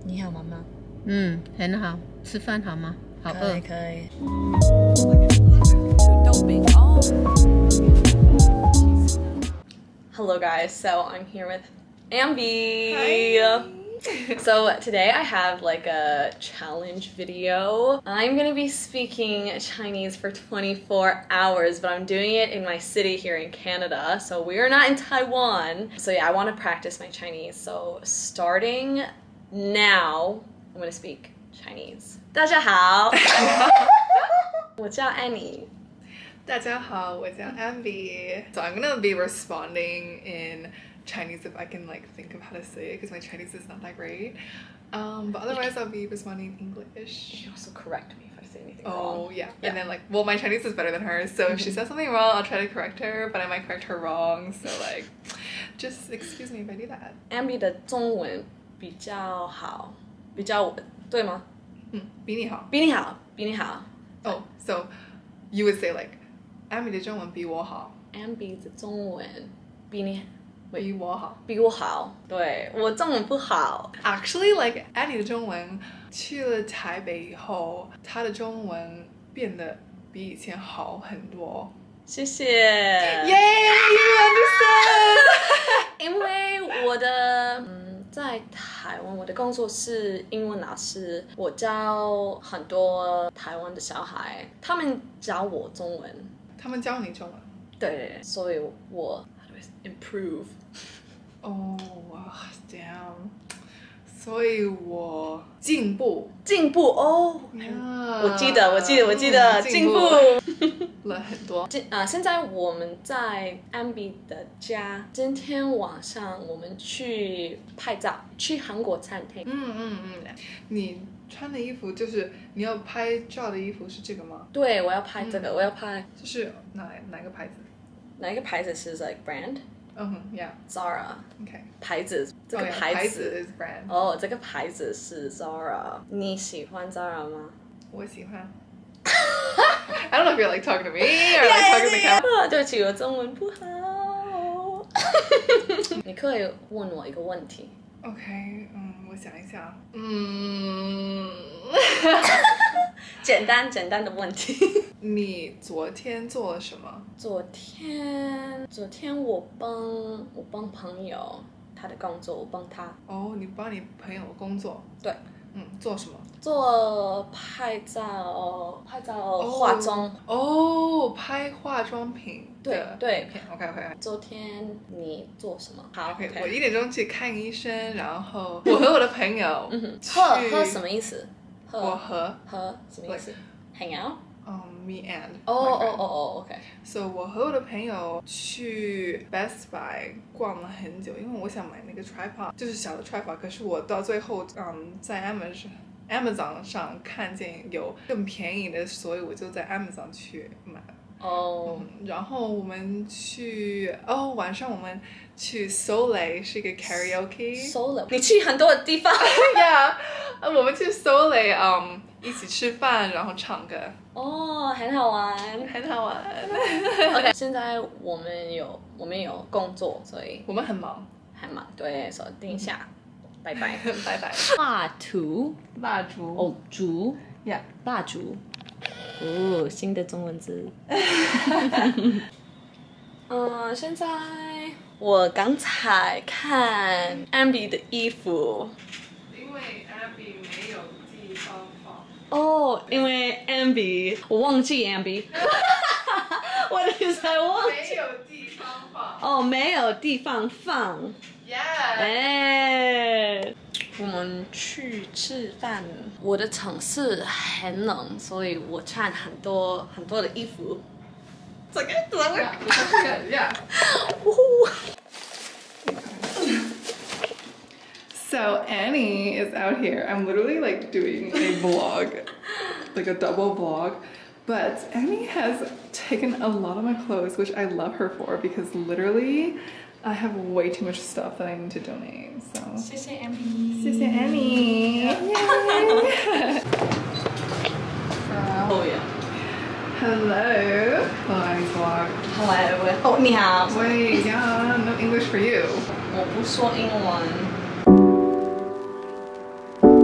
你好，妈妈。 很好，吃饭好吗？好饿。 可以。Hello guys, so I'm here with Ambi. Hi. So today I have like a challenge video. I'm gonna be speaking Chinese for 24 hours, but I'm doing it in my city here in Canada. So we are not in Taiwan. So yeah, I want to practice my Chinese. So starting now, I'm gonna speak Chinese. 大家好，我叫 Annie. 大家好，我叫 Ambi. So I'm gonna be responding in Chinese if I can like think of how to say it because my Chinese is not that great. But otherwise I'll be responding in English. You can also correct me if I say anything wrong. Oh yeah. And then like, well, my Chinese is better than hers, so if she says something wrong, I'll try to correct her, but I might correct her wrong. So like, just excuse me if I do that. Ambi 的中文比较好，比较稳，对吗？ 比你好。 比你好，比你好。 Oh, so you would say like, Ambi 的中文比我好。 Ambi 的中文比你比我好。 比我好，对，我中文不好。 Actually, like Annie 的中文去了台北以后，她的中文变得比以前好很多。 谢谢。 Yay, you understand? 因为我的在台湾，我的工作是英文老师，我教很多台湾的小孩，他们教我中文。 他们教你中文。 对，所以我 how do I improve？ Oh, damn. 所以我进步哦， Yeah. 我记得进步了很多。 现在我们在 Ambi 的家，今天晚上我们去拍照，去韩国餐厅。 你穿的衣服就是你要拍照的衣服是这个吗？ 对，我要拍这个，我要拍。 就是哪个牌子？ 哪一个牌子是 like brand？ Yeah. Zara. Okay. 牌子，这个牌子 is brand. 哦，这个牌子是 Zara。你喜欢 Zara 吗？ 我喜欢。I don't know if you're like talking to me or like talking to the camera. 对不起，我中文不好。你可以问我一个问题。 OK，我想一下。 简单的问题。 你昨天做了什么？ 昨天我帮朋友他的工作，我帮他。 哦，你帮你朋友工作？ 对。 做什么？ 做拍照、化妆。 哦，拍化妆品的对片。OK。 昨天你做什么？好 ，OK。我1点钟去看医生，然后我和我的朋友喝什么意思？ 我和什么意思 ？Hang out。 Me and ，OK。 So 我和我的朋友去 Best Buy 逛了很久，因为我想买那个 tripod， 就是小的 tripod， 可是我到最后在 Amazon 上看见有更便宜的，所以我就在 Amazon 去买了。然后我们去晚上我们去 Soleil 是一个 karaoke。Soleil， 你去很多地方。 Yeah， 我们去 Soleil，一起吃饭，然后唱歌。 很好玩。 OK， 现在我们有工作，所以我们很忙。 对，所以等一下，拜拜。 拜拜。 蜡烛。烛。 Yeah， 蜡烛。新的中文字。现在我刚才看 Ambi 的衣服。 因为 Ambi 没有地方放。 因为 Ambi， 我忘记 Ambi。我才忘记。 没有地方放。 没有地方放。 Yeah。 我们去吃饭。我的城市很冷，所以我穿很多的衣服。这个 Yeah. So Annie is out here. I'm literally like doing a vlog, like a double vlog. But Annie has taken a lot of my clothes, which I love her for because literally I have way too much stuff that I need to donate. So 谢谢 Ambi。 谢谢 Annie。Hello. Hello, Annie's vlog. Hello. 你好。 Wait, yeah, no English for you. 我不说英文。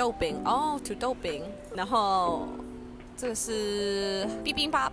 豆饼哦，土豆饼。然后这个是 bibimbap。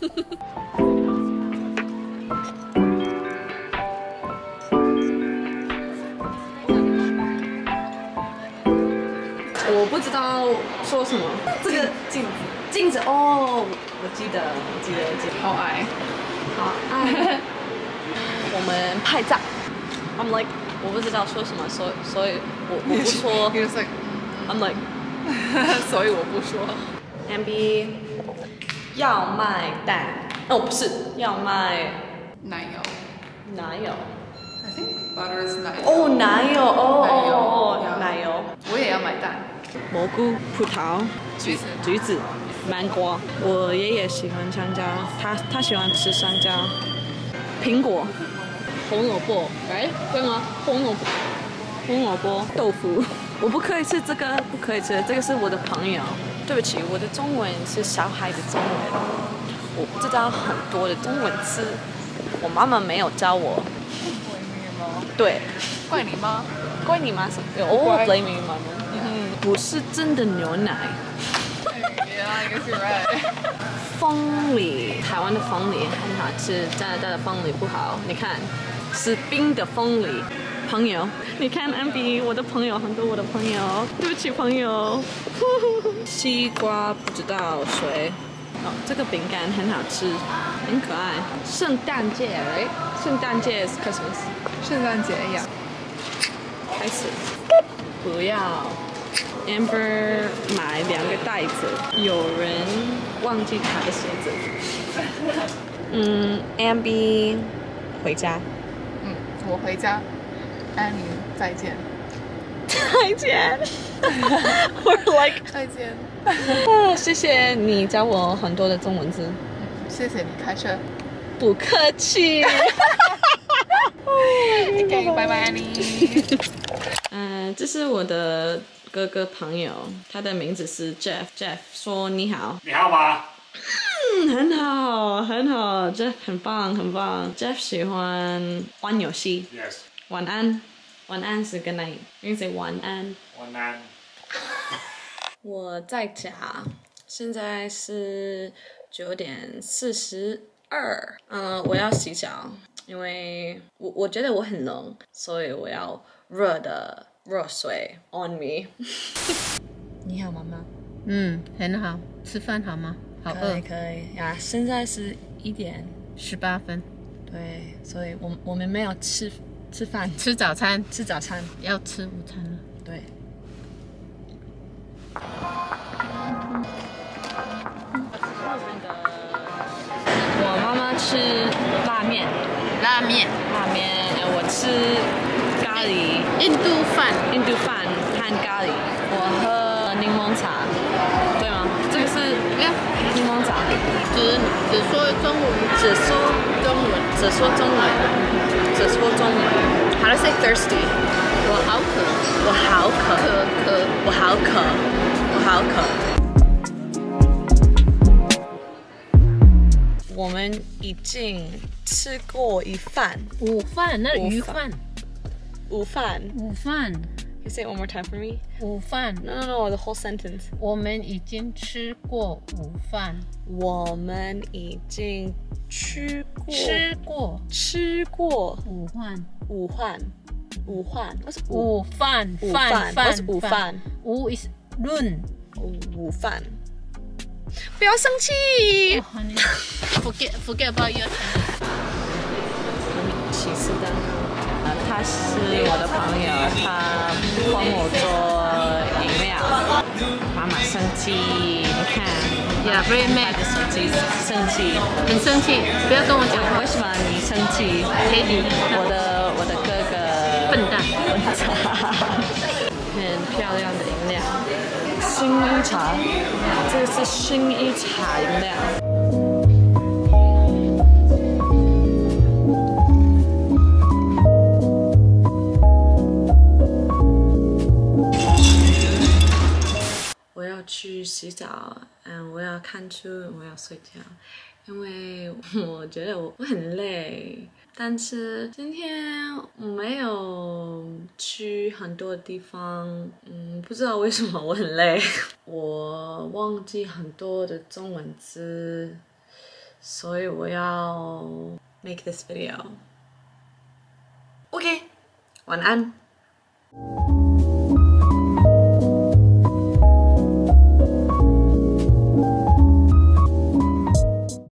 我不知道说什么。这个镜子哦，我记得。 好矮。 好爱。我们拍照。I'm like 我不知道说什么，所以我不说。 You're just like I'm like 所以我不说。 Ambi 要卖蛋，哦不是，要卖奶油。 奶油。 I think butter is 奶油。 哦奶油哦奶油。 我也要买蛋。 蘑菇、葡萄、橘子、南瓜。我爷爷喜欢香蕉，他喜欢吃香蕉。苹果、红萝卜，哎，对吗？红萝卜、豆腐。我不可以吃这个，不可以吃，这个是我的朋友。对不起，我的中文是小孩的中文，我不知道很多的中文字，我妈妈没有教我。对。 怪你吗？ 怪你吗？哦 ，blame you 妈妈。不是真的牛奶。 Yeah, I guess you're right. 凤梨，台湾的凤梨很好吃，加拿大的凤梨不好。你看，是冰的凤梨。朋友，你看 Ambi 我的朋友很多，我的朋友，对不起朋友。西瓜不知道谁。哦，这个饼干很好吃，很可爱。圣诞节 ，right？ 圣诞节 is Christmas。 圣诞节一样。 开始。不要。Amber 买2个袋子，有人忘记他的鞋子。Ambi 回家。 我回家。安妮，再见。 再见。We're like 再见。 谢谢你教我很多的中文字。 谢谢你开车。 不客气。 OK， 拜拜，安妮。 这是我的哥哥朋友，他的名字是 Jeff。Jeff 说你好。 你好吗？ 很好，很好 ，Jeff 很棒，很棒。Jeff 喜欢玩游戏。 Yes。 晚安，晚安是 good night， 你说晚安。 晚安。 我在家，现在是9:42。我要洗澡，因为我觉得我很冷，所以我要热水 on me。你好，妈妈。 很好。吃饭好吗？好饿。 可以呀，现在是 1:18。 对，所以我们没有吃饭， 吃早餐， 要吃午餐了。 对。我妈妈吃拉面，我吃咖喱， 印度饭和咖喱。我喝柠檬茶，对吗？这个是柠檬茶。 只说中文。 How to say thirsty？ 我好渴。我们已经吃过一饭。 午饭，那鱼饭。 午饭。You say it one more time for me? 午饭。 No, the whole sentence. 我们已经吃过午饭。 我们已经吃过午饭。 What's 午饭 ？What's 午饭？ 午 is 论。 午饭。不要生气。 Forget about your time. 起司蛋糕。他是我的朋友，他帮我做饮料。妈妈生气，你看。 Yeah, very mad. 生气， 很生气，不要跟我讲话。 为什么你生气？我的哥哥。 笨蛋。 很漂亮的饮料。薰衣茶，这个是薰衣茶饮料。我要去洗澡，我要看书，我要睡觉，因为我觉得我很累。 但是今天我没有去很多地方，不知道为什么我很累，我忘记很多的中文字，所以我要 make this video。OK， 晚安。